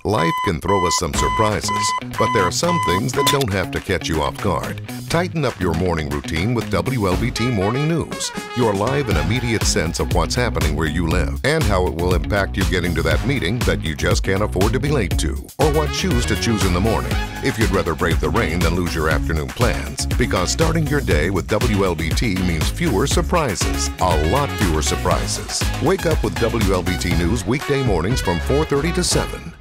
Life can throw us some surprises, but there are some things that don't have to catch you off guard. Tighten up your morning routine with WLBT Morning News, your live and immediate sense of what's happening where you live and how it will impact you getting to that meeting that you just can't afford to be late to, or what shoes to choose in the morning if you'd rather brave the rain than lose your afternoon plans. Because starting your day with WLBT means fewer surprises, a lot fewer surprises. Wake up with WLBT News weekday mornings from 4:30 to 7.